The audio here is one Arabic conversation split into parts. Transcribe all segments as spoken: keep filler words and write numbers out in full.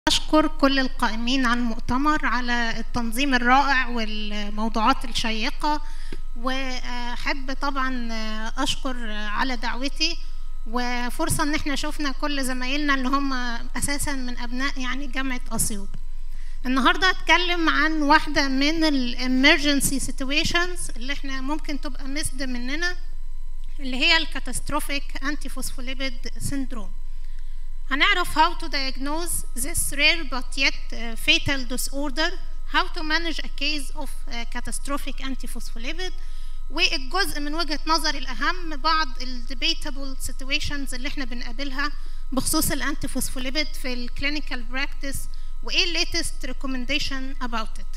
أشكر كل القائمين على المؤتمر على التنظيم الرائع والموضوعات الشيقة، وأحب طبعا أشكر على دعوتي وفرصة إن احنا شفنا كل زمايلنا اللي هم أساسا من أبناء يعني جامعة أسيوط. النهاردة هتكلم عن واحدة من الامرجنسي سيتويشنز اللي احنا ممكن تبقى مسد مننا، اللي هي الكاتاستروفيك أنتي فوسفوليبيد سيندروم. هنعرف how to diagnose this rare but yet uh, fatal disorder, how to manage a case of uh, catastrophic antiphospholipid، والجزء من وجهة نظري الأهم بعض ال debatable situations اللي احنا بنقابلها بخصوص الانتيفوسفوليبيد في ال clinical practice، وإيه ال latest recommendation about it.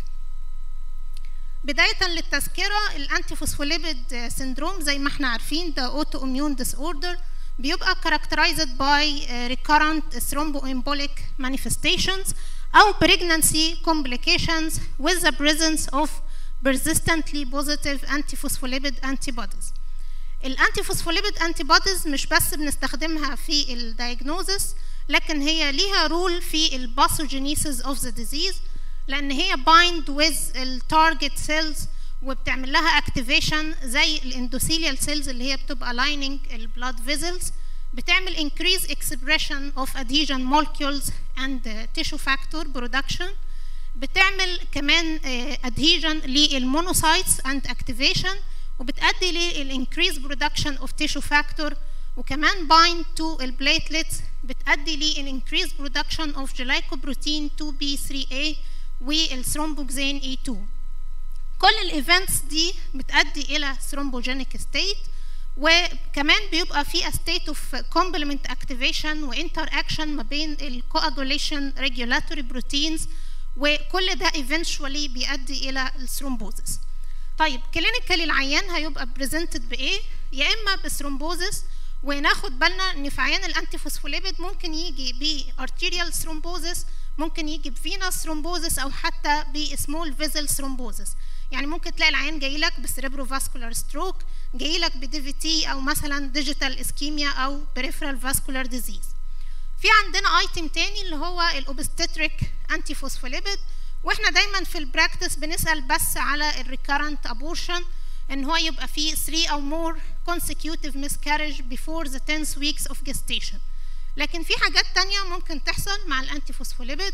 بداية للتذكرة، الانتيفوسفوليبيد سيندروم زي ما احنا عارفين ده autoimmune disorder بيبقى characterized by recurrent thromboembolic manifestations أو pregnancy complications with the presence of persistently positive antiphospholipid antibodies. الانتيفوسفوليبيد antibodies مش بس بنستخدمها في الدايجنوزس، لكن هي ليها رول في الباثوجينيسيس of the disease، لأن هي bind with التارجت cells وبتعمل لها activation زي الاندوثيليال cells اللي هي بتبقى lining البلاد vessels، بتعمل increase expression of adhesion molecules and tissue factor production، بتعمل كمان adhesion للمونوسايتس and activation، وبتؤدي للincrease production of tissue factor، وكمان bind to البليتلتس بتؤدي للincrease production of glycoprotein تو بي ثري إيه والثرومبوكسين إي تو. كل الايفنتس دي بتؤدي الى ثرومبوجينيك ستيت، وكمان بيبقى في ستيت اوف كومبلمنت اكتيفيشن وانتر اكشن ما بين الكواجوليشن ريجولاتوري بروتينز، وكل ده ايفنشولي بيؤدي الى الثرومبوزس. طيب كلينيكالي العيان هيبقى بريزنتد بايه؟ يا اما بثرومبوزس، وناخد بالنا ان في عيان الانتيفوسفوليبيد ممكن يجي بارتيريال ثرومبوزس، ممكن يجي بفينوس ثرومبوزس، او حتى بسمول فيزل ثرومبوزس. يعني ممكن تلاقي العيان جاي لك بسيريبرو فاسكولار ستروك، جاي لك بدي في تي، او مثلا ديجيتال اسكيميا او بريفرال فاسكولار ديزيز. في عندنا ايتم تاني اللي هو الاوبستتريك انتي فوسفوليبيد، واحنا دايما في البراكتس بنسال بس على الريكارنت ابورشن، ان هو يبقى فيه ثري او مور consecutive miscarriage before the tenth weeks of gestation. لكن في حاجات تانية ممكن تحصل مع الانتيفوسفوليبيد،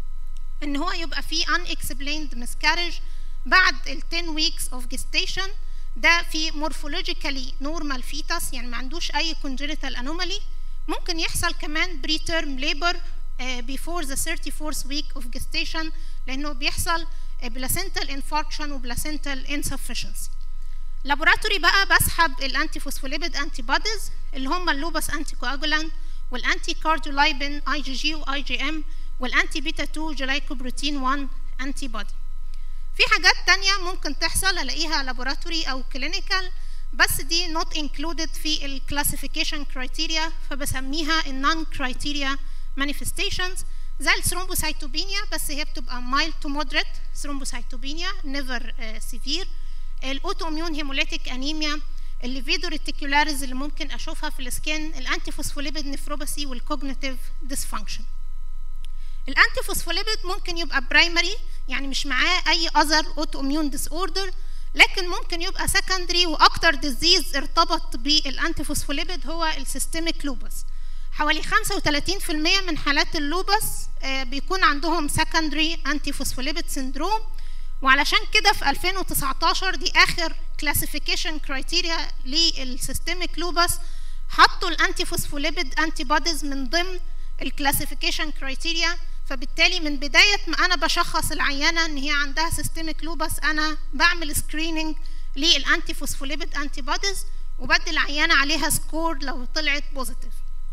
ان هو يبقى فيه unexplained miscarriage بعد ال ten weeks of gestation، ده في morphologically normal fetus، يعني ما عندوش اي congenital anomaly. ممكن يحصل كمان preterm labor uh, before the thirty-fourth week of gestation، لانه بيحصل uh, placental infarction و placental insufficiency. لابوراتوري بقى بسحب الانتيفوسفوليبيد انتي بوديز اللي هم اللوبس انتي كواجولانت والانتي كارديولايبين اي جي جي واي جي ام والانتي بيتا تو جلايكوبروتين واحد انتي بودي. في حاجات تانية ممكن تحصل الاقيها لابوراتوري او كلينيكال، بس دي not included في الكلاسيفيكيشن كرايتيريا، فبسميها النون كرايتيريا مانيفستيشنز، زي الثرومبوسايتوبينيا، بس هي بتبقى mild to moderate ثرومبوسايتوبينيا never uh, severe. الاوتوميون هيموليتيك انيميا، الليفيدو ريتيكولاريز اللي ممكن اشوفها في السكين، الانتيفوسفوليبيد نفروباثي والكوجنيتيف ديسفانكشن. الانتيفوسفوليبيد ممكن يبقى برايمري، يعني مش معاه اي اذر اوتوميون ديس اوردر، لكن ممكن يبقى سكندري، واكتر ديزيز ارتبط بالانتيفوسفوليبيد هو السيستميك لوبس. حوالي خمسة وثلاثين بالمئة من حالات اللوبس بيكون عندهم سكندري انتيفوسفوليبيد سيندروم، وعلشان كده في ألفين وتسعتاشر دي اخر كلاسيفيكيشن كرايتيريا للسيستميك لوبس، حطوا الانتيفوسفوليبيد انتي بوديز من ضمن الكلاسيفيكيشن كرايتيريا. فبالتالي من بدايه ما انا بشخص العيانه ان هي عندها سيستميك لوبس، انا بعمل سكريننج للانتيفوسفوليبيد انتي بوديز، وبدي العيانه عليها سكور لو طلعت بوزيتيف.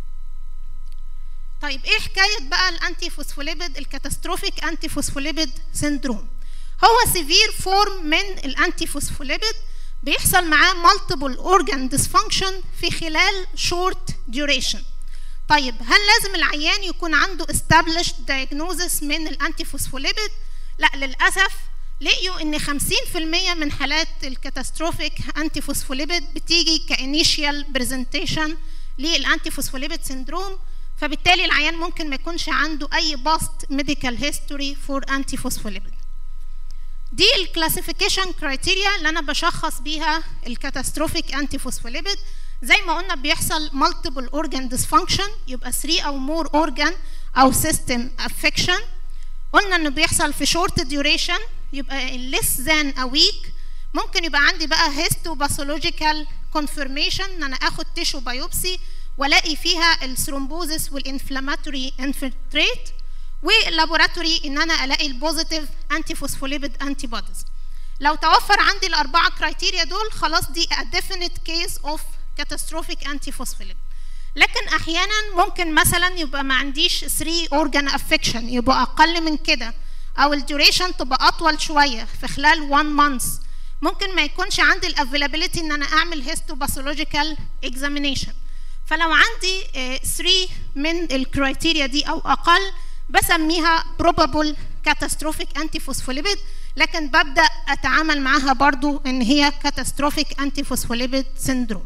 طيب ايه حكايه بقى الانتيفوسفوليبيد الكاتاستروفيك انتيفوسفوليبيد سيندروم؟ هو سيفير فورم من الانتيفوسفوليبيد، بيحصل معاه multiple organ dysfunction في خلال short duration. طيب هل لازم العيان يكون عنده established diagnosis من الانتيفوسفوليبيد؟ لا، للأسف لقيوا ان خمسين بالمئة من حالات الكاتاستروفيك انتيفوسفوليبيد بتيجي كانيشيال برزنتيشن للانتيفوسفوليبيد سيندروم، فبالتالي العيان ممكن ما يكونش عنده اي باست ميديكال هيستوري فور انتي فوسفوليبيد. دي الكلاسيفيكيشن كرايتيريا اللي انا بشخص بيها الكاتاستروفيك انتي فوسفوليبيد. زي ما قلنا بيحصل مالتيبل اورجان ديسفانكشن، يبقى ثلاثة او مور اورجان او سيستم افكشن. قلنا انه بيحصل في شورت ديوريشن، يبقى less than a week. ممكن يبقى عندي بقى هيستوباثولوجيكال كونفirmation، ان انا اخد تيشو بايوبسي والاقي فيها الثرومبوزس والانفلاماتوري انفلتريت، واللابوراتوري ان انا الاقي البوزيتيف انتي فوسفوليبيد انتي بوديز. لو توفر عندي الاربعه كرايتيريا دول خلاص دي a definite case of catastrophic antiphospholipid. لكن احيانا ممكن مثلا يبقى ما عنديش ثلاثة organ affection، يبقى اقل من كده، او الديوريشن تبقى اطول شويه في خلال one month. ممكن ما يكونش عندي الافيلابيلتي ان انا اعمل هيستوباثولوجيكال اكزامينيشن. فلو عندي ثلاثة من الكرايتيريا دي او اقل بسميها probable catastrophic antiphospholipid، لكن ببدا اتعامل معاها برضو ان هي catastrophic antiphospholipid syndrome.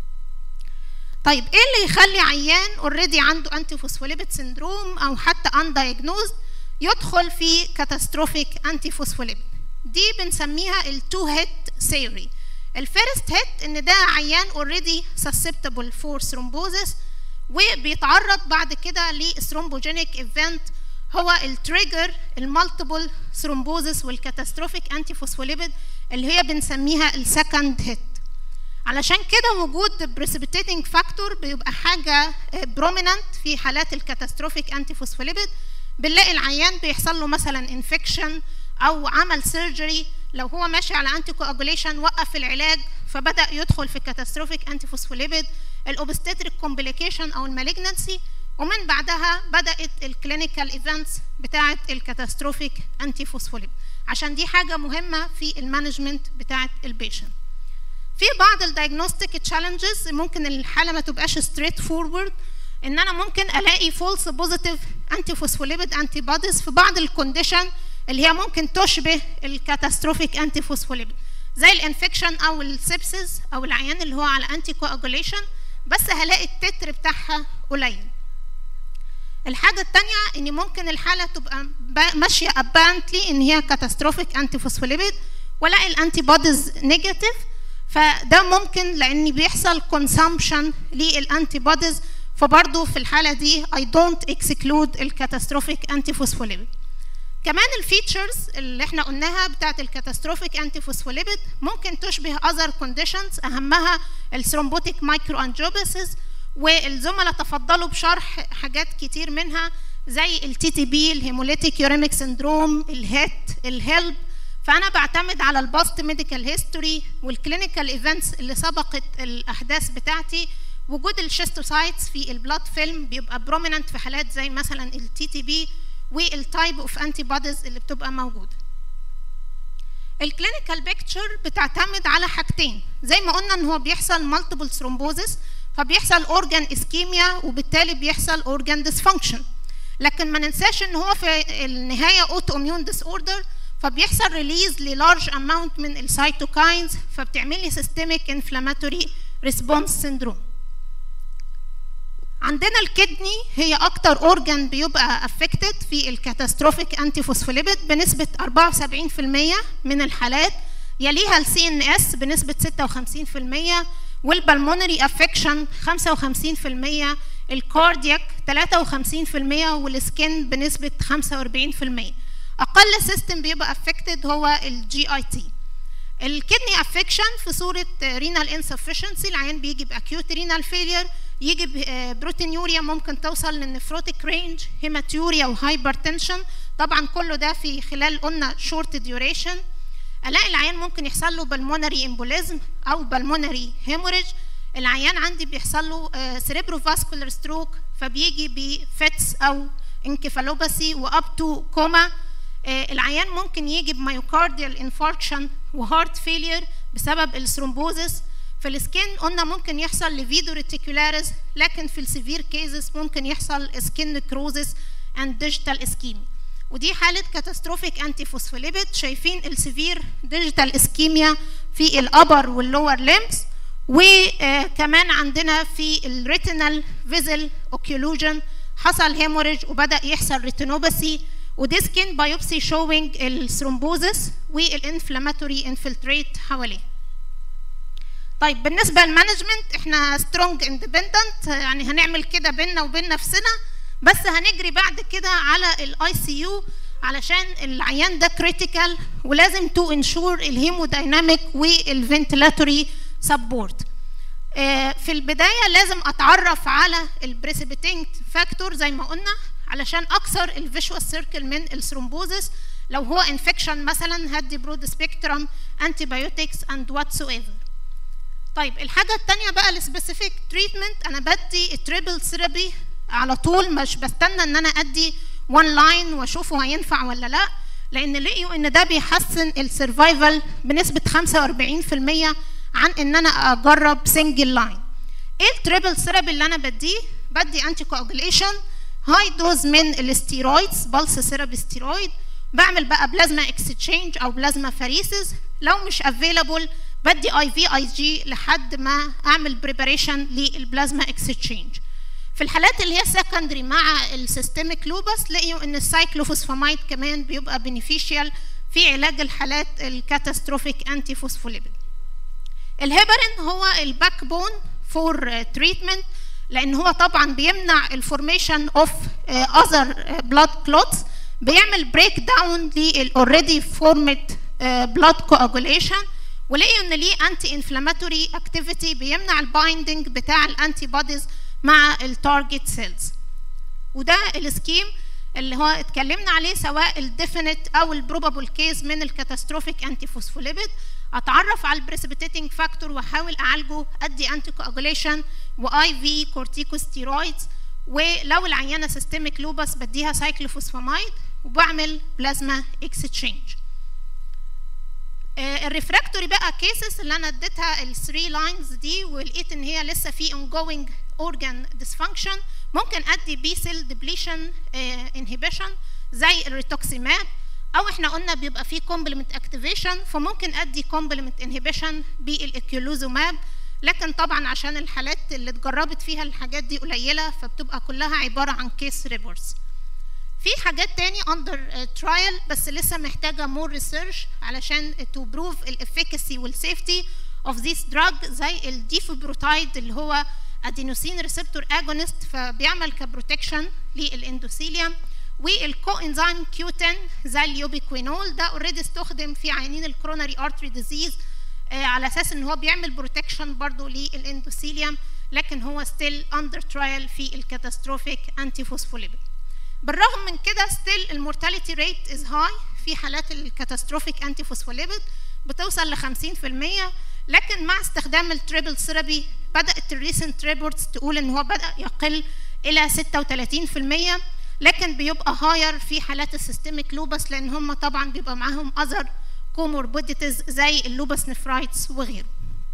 طيب ايه اللي يخلي عيان اوريدي عنده antiphospholipid syndrome او حتى undiagnosed يدخل في catastrophic antiphospholipid؟ دي بنسميها التو هيت ثيوري. الفيرست هيت ان ده عيان اوريدي susceptible for thrombosis وبيتعرض بعد كده لثرومبوجينيك ايفنت هو التريجر المالتيبل ثرومبوزس والكاتاستروفيك انتي فوسفوليبيد اللي هي بنسميها السكند هيت. علشان كده وجود بريسبيتيتنج فاكتور بيبقى حاجه بروميننت في حالات الكاتاستروفيك انتي فوسفوليبيد. بنلاقي العيان بيحصل له مثلا انفكشن او عمل سيرجري، لو هو ماشي على انتي كواجوليشن وقف العلاج فبدا يدخل في كاتاستروفيك انتي فوسفوليبيد، الاوبستريك كومبليكيشن او المالجنسي، ومن بعدها بدات الكلينيكال ايفنتس بتاعه الكاتاستروفيك انتي فوسفوليبيد، عشان دي حاجه مهمه في المانجمنت بتاعه البيشنت. في بعض الدايجنوستيك تشالنجز ممكن الحاله ما تبقاش ستريت فورورد، ان انا ممكن الاقي فولس بوزيتيف انتي فوسفوليبيد انتي بوديز في بعض الكونديشن اللي هي ممكن تشبه الكاتاستروفيك انتي فوسفوليبيد، زي الانفكشن او السبسس او العيان اللي هو على انتي كواجوليشن، بس هلاقي التتر بتاعها قليل. الحاجه الثانيه ان ممكن الحاله تبقى ماشيه ابانتلي ان هي كاتاستروفيك انتي فوسفوليبيد والاقي الانتي بوديز نيجاتيف، فده ممكن لان بيحصل كونسامشن للانتي بوديز، فبرضه في الحاله دي I don't exclude الكاتاستروفيك انتي فوسفوليبيد. كمان الفيتشرز اللي احنا قلناها بتاعت الكاتاستروفيك انتي فوسفوليبيد ممكن تشبه اذر كونديشنز، اهمها الثرومبوتيك مايكرو انجيوباسيس، والزملاء تفضلوا بشرح حاجات كتير منها زي التي تي بي، الهيموليتيك يوريميك سندروم، الهيت، الهيلب. فانا بعتمد على الباست ميديكال هيستوري والكلينيكال ايفنتس اللي سبقت الاحداث بتاعتي. وجود الشيستوسايتس في البلاد فيلم بيبقى بروميننت في حالات زي مثلا التي تي بي، والتايب اوف انتي بوديز اللي بتبقى موجوده. الكلينيكال بيكتشر بتعتمد على حاجتين، زي ما قلنا ان هو بيحصل مالتيبل ثرومبوزس فبيحصل اورجان اسكيميا وبالتالي بيحصل اورجان ديسفانكشن، لكن ما ننساش ان هو في النهايه اوتو اميون ديس اوردر، فبيحصل ريليز للارج اماونت من السيتوكاينز فبتعمل لي سيستميك انفلاماتوري ريسبونس سيندروم. عندنا الكدني هي اكتر اورجان بيبقى افكتد في الكاتاستروفيك انتي فوسفوليبيد بنسبه أربعة وسبعين في المية من الحالات، يليها السي ان اس بنسبه ستة وخمسين في المية، والبلمونري افكشن خمسة وخمسين في المية، الكاردياك ثلاثة وخمسين في المية، والسكين بنسبه خمسة وأربعين في المية. اقل سيستم بيبقى افكتد هو الجي اي تي. الكدني افكشن في صوره رينال انسفشنسي، العيان بيجي باكيوت رينال فيلير، يجي بروتينيوريا ممكن توصل للنفروتيك رينج، هيماتيوريا وهايبرتنشن، طبعا كله ده في خلال قلنا شورت ديوريشن. الاقي العيان ممكن يحصل له بالمونري امبوليزم او بالمونري هيموريج، العيان عندي بيحصل له سيريبرو فاسكولار ستروك فبيجي بفيتس او انكفالوباسي واب تو كوما. العيان ممكن يجي بمايوكارديال انفاركشن وهارت فيلير بسبب الثرومبوزس. في السكين قلنا ممكن يحصل لفيدو ريتيكولاريس، لكن في السيفير كيزز ممكن يحصل سكين نكروزس اند ديجيتال اسكيميا، ودي حاله كاتاستروفيك انتي فوسفوليبيد. شايفين السيفير ديجيتال اسكيميا في الابر واللور ليمز، وكمان عندنا في الريتينال فيزل اوكيولوجن حصل هيموريج وبدا يحصل ريتينوباثي، ودي سكين بايوبسي شوينج الثرومبوزس والانفلاماتوري انفلتريت حواليه. طيب بالنسبه للمانجمنت احنا سترونج اندبندنت، يعني هنعمل كده بينا وبين نفسنا، بس هنجري بعد كده على الاي سي يو علشان العيان ده كريتيكال ولازم تو انشور الهيمودايناميك والفنتيلاتوري سبورت. في البدايه لازم اتعرف على البريسيبيتينج فاكتور زي ما قلنا علشان اكسر الفيشوال سيركل من الثرومبوزس. لو هو انفكشن مثلا هدي برود سبيكترم انتي بايوتكس اند واتس ايفر. طيب الحاجه الثانيه بقى السبيسيفيك تريتمنت، انا بدي التريبل ثيرابي على طول، مش بستنى ان انا ادي وان لاين واشوفه هينفع ولا لا، لان لقيوا ان ده بيحسن السرفايفل بنسبه خمسة وأربعين في المية عن ان انا اجرب سنجل لاين. ايه التريبل ثيرابي اللي انا بديه؟ بدي انتي كواجوليشن هاي دوز من الستيرويدز، بالس ثيرابي ستيرويد، بعمل بقى بلازما اكستشينج او بلازما فاريسز، لو مش افيلابل بدي اي في اي جي لحد ما اعمل بريباريشن للبلازما اكستشينج. في الحالات اللي هي سكندري مع السيستميك لوبس لقيوا ان السايكلوفوسفامايد كمان بيبقى بينيفيشيال في علاج الحالات الكاتاستروفيك انتي فوسفوليبيد. الهيبرين هو الباك بون فور تريتمنت، لان هو طبعا بيمنع الفورميشن اوف اذر بلاد كلوتس، بيعمل بريك داون للاوريدي فورمد بلاد كواجوليشن، ولقيوا ان ليه انتي انفلاماتوري اكتيفيتي بيمنع البايندنج بتاع الانتي بوديز مع التارجت سيلز. وده السكيم اللي هو اتكلمنا عليه سواء الديفينيت او البروبابل كيس من الكاتاستروفيك انتي فوسفوليبيد. اتعرف على البريسبيتيتنج فاكتور واحاول اعالجه، ادي انتي كواجوليشن واي في كورتيكوستيرويدز، ولو العيانه سيستميك لوبس بديها سايكلوفوسفامايد وبعمل بلازما اكستشينج. الريفراكتوري بقى كيسز اللي انا اديتها الثري لاينز دي ولقيت ان هي لسه في ongoing organ dysfunction، ممكن ادي بي سيل ديبليشن انهبيشن زي الريتوكسيماب، او احنا قلنا بيبقى فيه كومبلمنت اكتيفيشن فممكن ادي كومبلمنت انهبيشن بالاكيولوزوماب، لكن طبعا عشان الحالات اللي اتجربت فيها الحاجات دي قليله فبتبقى كلها عباره عن كيس ريبورتس. في حاجات تاني اندر ترايل بس لسه محتاجه مور ريسيرش علشان تو بروف الافيكاسي والسيفتي اوف ذيس دراج، زي الديفبروتايد اللي هو ادينوسين ريسبتور اجونست فبيعمل كبروتكشن للاندوثيليوم، والكو انزيم كيو عشرة زي اليوبيكوينول ده اوريدي استخدم في عيانين الكوروناري ارتري ديزيز على اساس ان هو بيعمل بروتكشن برضه للاندوثيليوم، لكن هو ستيل اندر ترايل في الكاتاستروفيك انتي فوسفوليبيد. بالرغم من كده ستيل المورتاليتي ريت از هاي في حالات الكاتاستروفيك انتي فوسفوليبيد بتوصل ل خمسين في المية، لكن مع استخدام التريبل ثيرابي بدات الريسنت ريبورتس تقول ان هو بدا يقل الى ستة وثلاثين في المية، لكن بيبقى هاير في حالات السيستميك لوبس لان هم طبعا بيبقى معاهم اذر كوموربيديتيز زي اللوبس نفرايتس وغيره.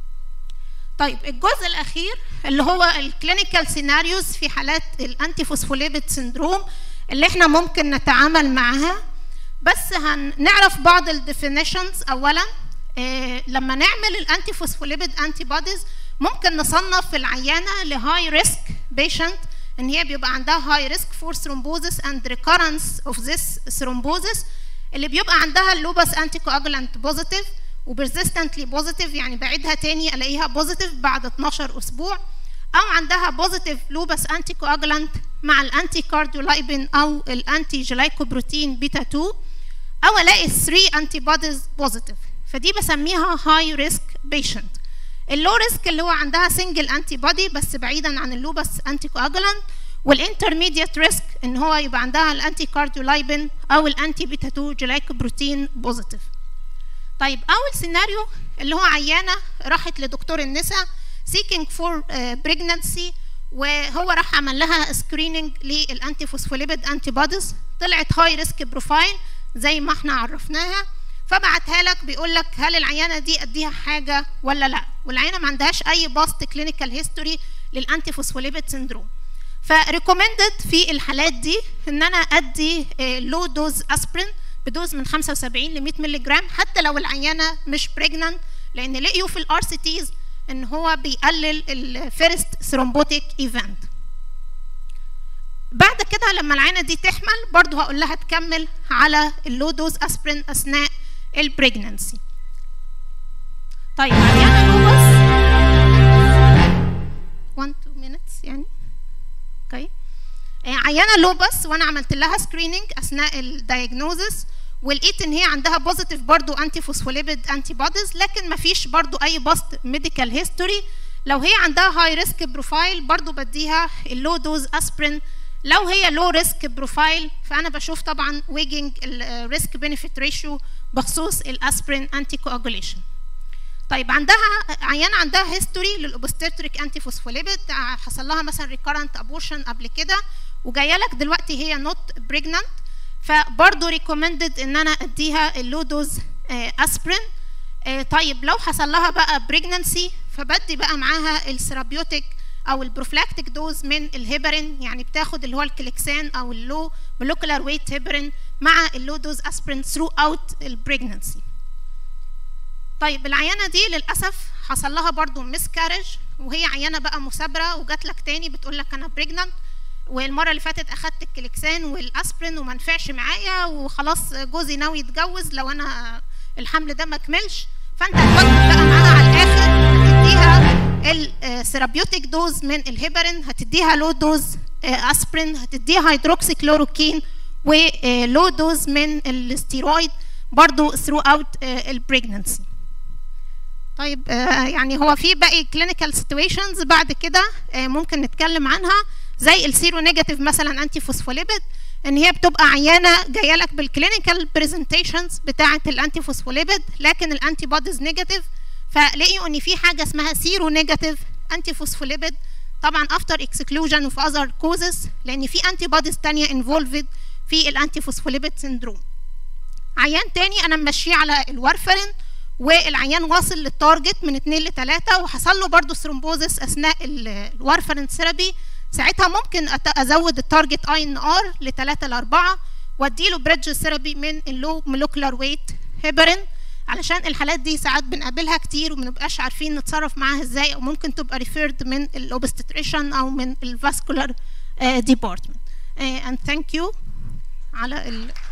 طيب الجزء الاخير اللي هو الكلينيكال سيناريوز في حالات الانتي فوسفوليبيد سيندروم اللي احنا ممكن نتعامل معاها، بس هنعرف بعض الديفينيشنز. اولا إيه لما نعمل الانتي فوسفوليبيد انتي بوديز ممكن نصنف العيانه لهاي ريسك بيشنت ان هي بيبقى عندها هاي ريسك فور ثرومبوزس اند ريكورنس اوف ذس ثرومبوزس، اللي بيبقى عندها اللوبس انتي كواجولانت بوزيتيف وبرزيستنتلي بوزيتيف، يعني بعيدها تاني الاقيها بوزيتيف بعد اتناشر اسبوع، او عندها بوزيتيف لوبس انتي كواجولانت مع الانتي كارديولايبين او الانتي جلايكوبروتين بيتا اتنين، او الاقي ثلاثة انتي بوديز بوزيتيف، فدي بسميها هاي ريسك بيشنت. اللو ريسك اللي هو عندها سنجل انتي بودي بس بعيدا عن اللوبس انتي كواجولانت، والانترميديت ريسك ان هو يبقى عندها الانتي كارديولايبين او الانتي بيتا اتنين جلايكوبروتين بوزيتيف. طيب اول سيناريو اللي هو عيانه راحت لدكتور النساء seeking for pregnancy وهو راح عمل لها سكريننج للانتي فوسفوليبيد انتي بوديز، طلعت هاي ريسك بروفايل زي ما احنا عرفناها، فبعتها لك بيقول لك هل العيانه دي اديها حاجه ولا لا، والعيانه ما عندهاش اي باست كلينيكال هيستوري للانتي فوسفوليبيد سيندروم. فريكومندد في الحالات دي ان انا ادي لو دوز اسبرين بدوز من خمسة وسبعين ل مية مللي جرام حتى لو العيانه مش بريجننت، لان لقيوا في الار سي تيز ان هو بيقلل الفيرست ثرومبوتيك ايفنت. بعد كده لما العينه دي تحمل برضو هقول لها تكمل على اللو دوز اسبرين اثناء البريجنانسي. طيب عيانه لوبس واحد اتنين minutes يعني اوكي. عيانه لوبس وانا عملت لها سكريننج اثناء الدايجنوزس ولقيت ان هي عندها بوزيتيف برضو انتي فوسفوليبيد انتي بوديز، لكن ما فيش برضو اي باست ميديكال هيستوري. لو هي عندها هاي ريسك بروفايل برضو بديها اللو دوز اسبرين. لو هي لو ريسك بروفايل فانا بشوف طبعا ويجنج الريسك بنفيت ريشيو بخصوص الاسبرين انتي كواجوليشن. طيب عندها عيانه عندها هيستوري للاوبستريك انتي فوسفوليبيد، حصل لها مثلا ريكارنت ابورشن قبل كده وجايه لك دلوقتي هي نوت بريجنانت، فبرضه ريكومندد ان انا اديها اللو دوز اسبرين. طيب لو حصل لها بقى بريجنانسي فبدي بقى معاها الثيرابيوتيك او البروفلاكتيك دوز من الهيبرين، يعني بتاخد اللي هو الكليكسان او اللو مولكولار ويت هيبرين مع اللو دوز اسبرين ثرو اوت البريجنانسي. طيب العيانه دي للاسف حصل لها برضه مسكارج وهي عيانه بقى مثابره وجات لك تاني بتقول لك انا بريجنانت والمره اللي فاتت اخدت الكليكسان والاسبرين وما نفعش معايا وخلاص جوزي ناوي يتجوز لو انا الحمل ده ما كملش، فانت هتودي بقى معاها على الاخر هتديها الثيرابيوتيك دوز من الهيبرين، هتديها لو دوز اسبرين، هتديها هيدروكسي كلوروكين ولو دوز من الستيرويد برضو ثرو اوت البريجنانسي. طيب يعني هو في باقي كلينيكال سيتويشنز بعد كده ممكن نتكلم عنها زي السيرو نيجاتيف مثلا انتي فوسفوليبيد، ان هي بتبقى عيانه جايه لك بالكلينيكال برزنتيشنز بتاعه الانتي فوسفوليبيد لكن الانتي بوديز نيجاتيف، فلاقيوا ان في حاجه اسمها سيرو نيجاتيف انتي فوسفوليبيد طبعا افتر اكسكلوجن اوف اذر كوزز لان في انتي بوديز ثانيه انفولفد في الانتي فوسفوليبيد سيندروم. عيان تاني انا ماشيه على الوارفرين والعيان واصل للتارجت من اتنين ل تلاتة وحصل له برضه ثرومبوزس اثناء الوارفرين ثيرابي، ساعتها ممكن ازود التارجت اي ان ار ل تلاتة ل أربعة واديله بريدج ثيرابي من اللو مولكولار ويت هيبرين، علشان الحالات دي ساعات بنقابلها كتير وما بنبقاش عارفين نتصرف معاها ازاي، او ممكن تبقى ريفيرد من الاوبستريشن او من الفاسكولار ديبارتمنت. اند ثانك يو على ال